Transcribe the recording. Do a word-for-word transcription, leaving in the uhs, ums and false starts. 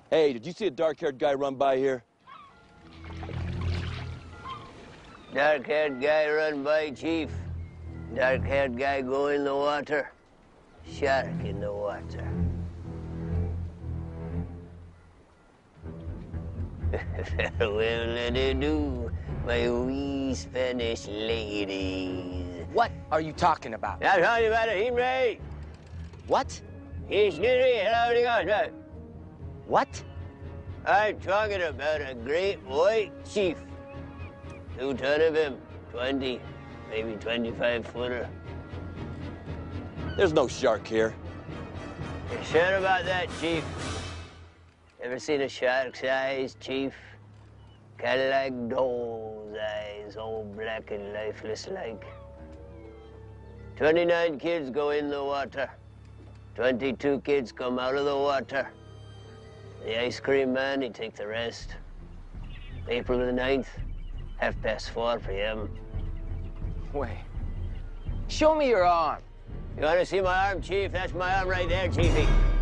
Hey, did you see a dark-haired guy run by here? Dark-haired guy run by, Chief. Dark-haired guy go in the water. Shark in the water. Well, do do, my wee Spanish ladies. What are you talking about? I'm talking about a Henry. What? He's Henry, how do you go? What? I'm talking about a great white chief. Two ton of him, twenty, maybe twenty-five footer. There's no shark here. You sure about that, Chief? Ever seen a shark's eyes, Chief? Kind of like doll's eyes, all black and lifeless like. twenty-nine kids go in the water. twenty-two kids come out of the water. The ice cream man, he take the rest. April the ninth, half past four for him. Wait. Show me your arm. You want to see my arm, Chief? That's my arm right there, Chiefy.